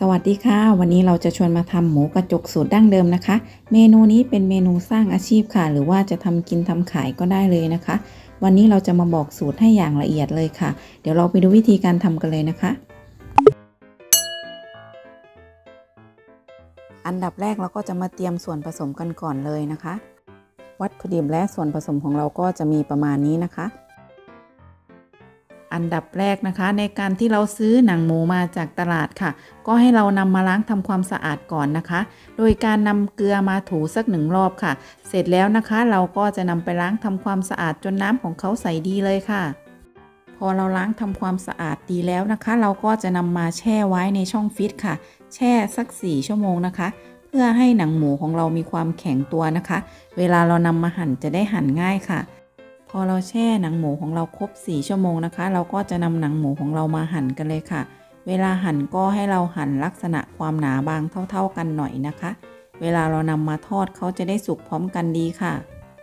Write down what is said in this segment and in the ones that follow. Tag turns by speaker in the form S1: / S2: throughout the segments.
S1: สวัสดีค่ะวันนี้เราจะชวนมาทำหมูกระจกสูตรดั้งเดิมนะคะเมนูนี้เป็นเมนูสร้างอาชีพค่ะหรือว่าจะทำกินทำขายก็ได้เลยนะคะวันนี้เราจะมาบอกสูตรให้อย่างละเอียดเลยค่ะเดี๋ยวเราไปดูวิธีการทำกันเลยนะคะอันดับแรกเราก็จะมาเตรียมส่วนผสมกันก่อนเลยนะคะวัตถุดิบและส่วนผสมของเราก็จะมีประมาณนี้นะคะอันดับแรกนะคะในการที่เราซื้อหนังหมูมาจากตลาดค่ะก็ให้เรานำมาล้างทำความสะอาดก่อนนะคะโดยการนำเกลือมาถูสัก1 รอบค่ะเสร็จแล้วนะคะเราก็จะนำไปล้างทำความสะอาดจนน้ำของเขาใสดีเลยค่ะพอเราล้างทำความสะอาดดีแล้วนะคะเราก็จะนำมาแช่ไว้ในช่องฟรีซค่ะแช่สัก4 ชั่วโมงนะคะเพื่อให้หนังหมูของเรามีความแข็งตัวนะคะเวลาเรานำมาหั่นจะได้หั่นง่ายค่ะพอเราแช่หนังหมูของเราครบ4 ชั่วโมงนะคะเราก็จะนำหนังหมูของเรามาหั่นกันเลยค่ะเวลาหั่นก็ให้เราหั่นลักษณะความหนาบางเท่าๆกันหน่อยนะคะเวลาเรานำมาทอดเขาจะได้สุกพร้อมกันดีค่ะ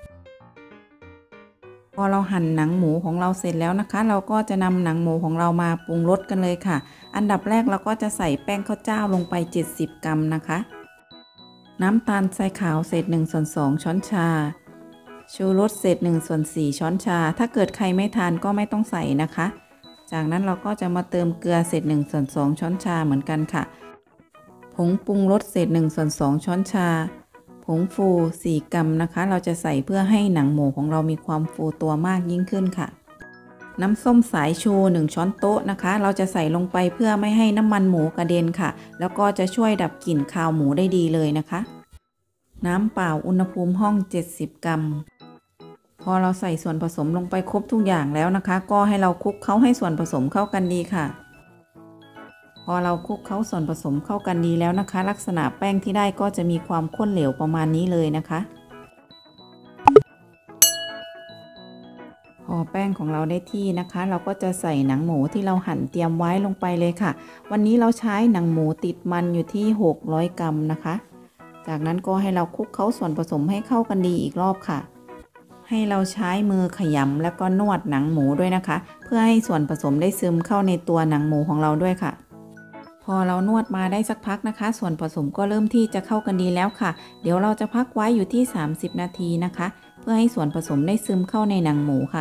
S1: พอเราหั่นหนังหมูของเราเสร็จแล้วนะคะเราก็จะนำหนังหมูของเรามาปรุงรสกันเลยค่ะอันดับแรกเราก็จะใส่แป้งข้าวเจ้าลงไป70 กรัมนะคะน้ำตาลทรายขาวเศษ1/2 ช้อนชาชูรสเศษ1/4 ช้อนชาถ้าเกิดใครไม่ทานก็ไม่ต้องใส่นะคะจากนั้นเราก็จะมาเติมเกลือเศษ1/2 ช้อนชาเหมือนกันค่ะผงปรุงรสเศษ1/2 ช้อนชาผงฟู4 กรัมนะคะเราจะใส่เพื่อให้หนังหมูของเรามีความฟูตัวมากยิ่งขึ้นค่ะน้ำส้มสายชู1 ช้อนโต๊ะนะคะเราจะใส่ลงไปเพื่อไม่ให้น้ำมันหมูกระเด็นค่ะแล้วก็จะช่วยดับกลิ่นคาวหมูได้ดีเลยนะคะน้ำเปล่าอุณหภูมิห้อง70 กรัมพอเราใส่ส่วนผสมลงไปครบทุกอย่างแล้วนะคะก็ให้เราคลุกเคล้าให้ส่วนผสมเข้ากันดีค่ะพอเราคลุกเคล้าส่วนผสมเข้ากันดีแล้วนะคะลักษณะแป้งที่ได้ก็จะมีความข้นเหลวประมาณนี้เลยนะคะพอแป้งของเราได้ที่นะคะเราก็จะใส่หนังหมูที่เราหั่นเตรียมไว้ลงไปเลยค่ะวันนี้เราใช้หนังหมูติดมันอยู่ที่600 กรัมนะคะจากนั้นก็ให้เราคลุกเคล้าส่วนผสมให้เข้ากันดีอีกรอบค่ะให้เราใช้มือขยำแล้วก็นวดหนังหมูด้วยนะคะเพื่อให้ส่วนผสมได้ซึมเข้าในตัวหนังหมูของเราด้วยค่ะพอเรานวดมาได้สักพักนะคะส่วนผสมก็เริ่มที่จะเข้ากันดีแล้วค่ะเดี๋ยวเราจะพักไว้อยู่ที่30 นาทีนะคะเพื่อให้ส่วนผสมได้ซึมเข้าในหนังหมูค่ะ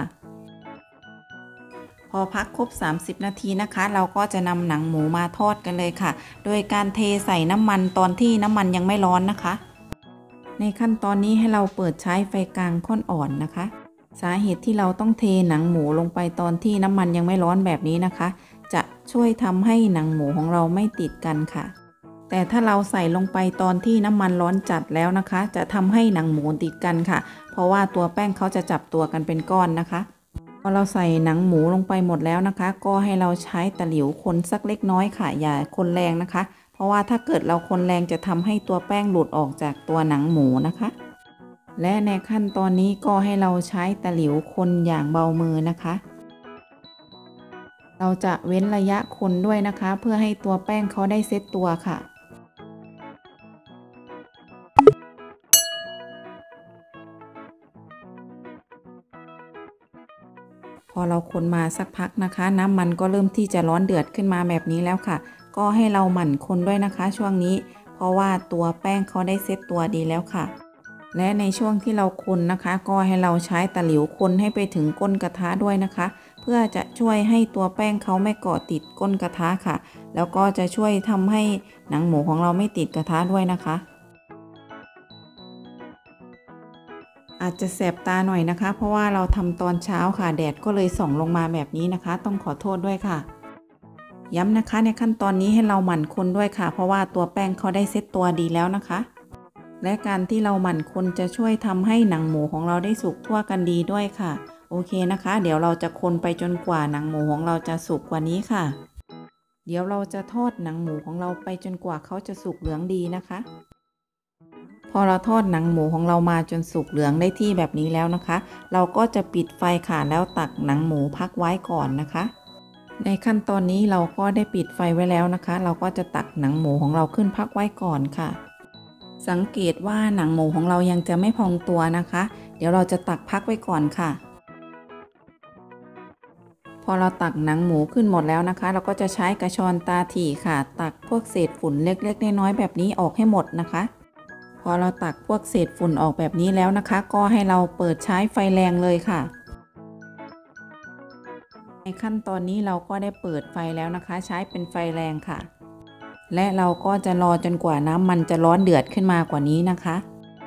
S1: พอพักครบ30 นาทีนะคะเราก็จะนำหนังหมูมาทอดกันเลยค่ะโดยการเทใส่น้ำมันตอนที่น้ำมันยังไม่ร้อนนะคะในขั้นตอนนี้ให้เราเปิดใช้ไฟกลางค่อนอ่อนนะคะสาเหตุที่เราต้องเทหนังหมูลงไปตอนที่น้ำมันยังไม่ร้อนแบบนี้นะคะจะช่วยทำให้หนังหมูของเราไม่ติดกันค่ะแต่ถ้าเราใส่ลงไปตอนที่น้ำมันร้อนจัดแล้วนะคะจะทำให้หนังหมูติดกันค่ะเพราะว่าตัวแป้งเขาจะจับตัวกันเป็นก้อนนะคะพอเราใส่หนังหมูลงไปหมดแล้วนะคะก็ให้เราใช้ตะหลิวคนสักเล็กน้อยค่ะอย่าคนแรงนะคะเพราะว่าถ้าเกิดเราคนแรงจะทำให้ตัวแป้งหลุดออกจากตัวหนังหมูนะคะและในขั้นตอนนี้ก็ให้เราใช้ตะหลิวคนอย่างเบามือนะคะเราจะเว้นระยะคนด้วยนะคะเพื่อให้ตัวแป้งเขาได้เซตตัวค่ะพอเราคนมาสักพักนะคะน้ำมันก็เริ่มที่จะร้อนเดือดขึ้นมาแบบนี้แล้วค่ะก็ให้เราหมั่นคนด้วยนะคะช่วงนี้เพราะว่าตัวแป้งเขาได้เซตตัวดีแล้วค่ะและในช่วงที่เราคนนะคะก็ให้เราใช้ตะหลิวคนให้ไปถึงก้นกระทะด้วยนะคะเพื่อจะช่วยให้ตัวแป้งเขาไม่เกาะติดก้นกระทะค่ะแล้วก็จะช่วยทำให้หนังหมูของเราไม่ติดกระทะด้วยนะคะอาจจะแสบตาหน่อยนะคะเพราะว่าเราทำตอนเช้าค่ะแดดก็เลยส่องลงมาแบบนี้นะคะต้องขอโทษด้วยค่ะย้ำนะคะในขั้นตอนนี้ให้เราหมั่นคนด้วยค่ะเพราะว่าตัวแป้งเขาได้เซตตัวดีแล้วนะคะและการที่เราหมั่นคนจะช่วยทำให้หนังหมูของเราได้สุกทั่วกันดีด้วยค่ะโอเคนะคะเดี๋ยวเราจะคนไปจนกว่าหนังหมูของเราจะสุกกว่านี้ค่ะเดี๋ยวเราจะทอดหนังหมูของเราไปจนกว่าเขาจะสุกเหลืองดีนะคะพอเราทอดหนังหมูของเรามาจนสุกเหลืองได้ที่แบบนี้แล้วนะคะเราก็จะปิดไฟค่ะแล้วตักหนังหมูพักไว้ก่อนนะคะในขั้นตอนนี้เราก็ได้ปิดไฟไว้แล้วนะคะเราก็จะตักหนังหมูของเราขึ้นพักไว้ก่อนค่ะสังเกตว่าหนังหมูของเรายังจะไม่พองตัวนะคะเดี๋ยวเราจะตักพักไว้ก่อนค่ะพพอเราตักหนังหมูขึ้นหมดแล้วนะคะเราก็จะใช้กระชอนตาถี่ค่ะตักพวกเศษฝุ่นเล็กๆน้อยๆแบบนี้ออกให้หมดนะคะพอเราตักพวกเศษฝุ่นออกแบบนี้แล้วนะคะก็ให้เราเปิดใช้ไฟแรงเลยค่ะในขั้นตอนนี้เราก็ได้เปิดไฟแล้วนะคะใช้เป็นไฟแรงค่ะและเราก็จะรอจนกว่าน้ำมันจะร้อนเดือดขึ้นมากว่านี้นะคะ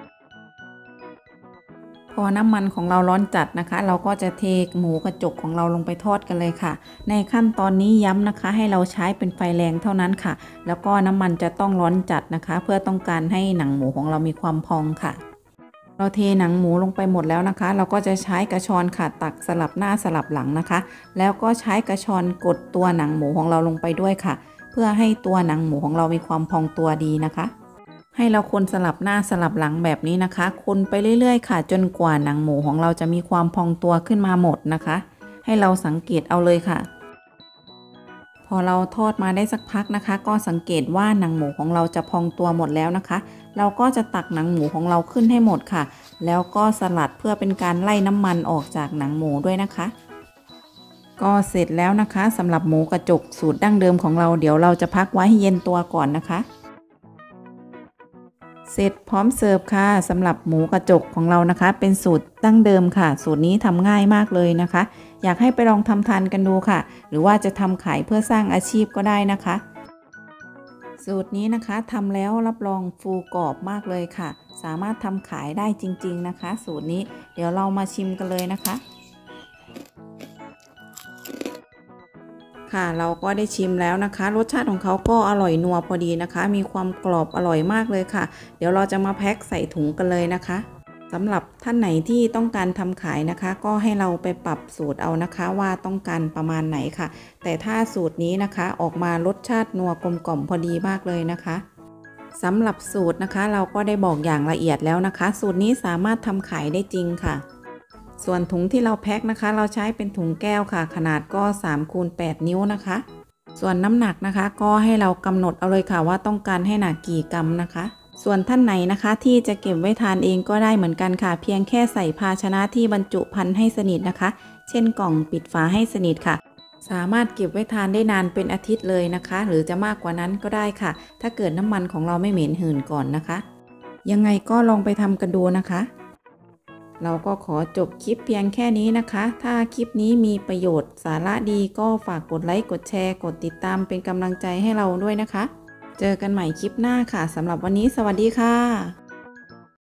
S1: พอน้ำมันของเราร้อนจัดนะคะเราก็จะเทหมูกระจกของเราลงไปทอดกันเลยค่ะในขั้นตอนนี้ย้ำนะคะให้เราใช้เป็นไฟแรงเท่านั้นค่ะแล้วก็น้ำมันจะต้องร้อนจัดนะคะเพื่อต้องการให้หนังหมูของเรามีความพองค่ะเราเทหนังหมูลงไปหมดแล้วนะคะเราก็จะใช้กระชอนค่ะตักสลับหน้าสลับหลังนะคะแล้วก็ใช้กระชอนกดตัวหนังหมูของเราลงไปด้วยค่ะเพื่อให้ตัวหนังหมูของเรามีความพองตัวดีนะคะให้เราคนสลับหน้าสลับหลังแบบนี้นะคะคนไปเรื่อยๆค่ะจนกว่าหนังหมูของเราจะมีความพองตัวขึ้นมาหมดนะคะให้เราสังเกตเอาเลยค่ะพอเราทอดมาได้สักพักนะคะก็สังเกตว่าหนังหมูของเราจะพองตัวหมดแล้วนะคะเราก็จะตักหนังหมูของเราขึ้นให้หมดค่ะแล้วก็สลัดเพื่อเป็นการไล่น้ำมันออกจากหนังหมูด้วยนะคะก็เสร็จแล้วนะคะสำหรับหมูกระจกสูตรดั้งเดิมของเราเดี๋ยวเราจะพักไว้ให้เย็นตัวก่อนนะคะเสร็จพร้อมเสิร์ฟค่ะสำหรับหมูกระจกของเรานะคะเป็นสูตรดั้งเดิมค่ะสูตรนี้ทำง่ายมากเลยนะคะอยากให้ไปลองทำทานกันดูค่ะหรือว่าจะทำขายเพื่อสร้างอาชีพก็ได้นะคะสูตรนี้นะคะทำแล้วรับรองฟูกรอบมากเลยค่ะสามารถทำขายได้จริงๆนะคะสูตรนี้เดี๋ยวเรามาชิมกันเลยนะคะค่ะเราก็ได้ชิมแล้วนะคะรสชาติของเขาก็อร่อยนัวพอดีนะคะมีความกรอบอร่อยมากเลยค่ะเดี๋ยวเราจะมาแพ็คใส่ถุงกันเลยนะคะสำหรับท่านไหนที่ต้องการทำขายนะคะก็ให้เราไปปรับสูตรเอานะคะว่าต้องการประมาณไหนค่ะแต่ถ้าสูตรนี้นะคะออกมารสชาตินัวกลมกล่อมพอดีมากเลยนะคะสำหรับสูตรนะคะเราก็ได้บอกอย่างละเอียดแล้วนะคะสูตรนี้สามารถทำขายได้จริงค่ะส่วนถุงที่เราแพ็คนะคะเราใช้เป็นถุงแก้วค่ะขนาดก็3x8 นิ้วนะคะส่วนน้ำหนักนะคะก็ให้เรากำหนดเอาเลยค่ะว่าต้องการให้หนักกี่กรัมนะคะส่วนท่านไหนนะคะที่จะเก็บไว้ทานเองก็ได้เหมือนกันค่ะเพียงแค่ใส่ภาชนะที่บรรจุภัณฑ์ให้สนิทนะคะเช่นกล่องปิดฝาให้สนิทค่ะสามารถเก็บไว้ทานได้นานเป็นอาทิตย์เลยนะคะหรือจะมากกว่านั้นก็ได้ค่ะถ้าเกิดน้ำมันของเราไม่เหม็นหืนก่อนนะคะยังไงก็ลองไปทำกันดูนะคะเราก็ขอจบคลิปเพียงแค่นี้นะคะถ้าคลิปนี้มีประโยชน์สาระดีก็ฝากกดไลค์กดแชร์กดติดตามเป็นกำลังใจให้เราด้วยนะคะเจอกันใหม่คลิปหน้าค่ะสำหรับวันนี้สวัสดีค่ะ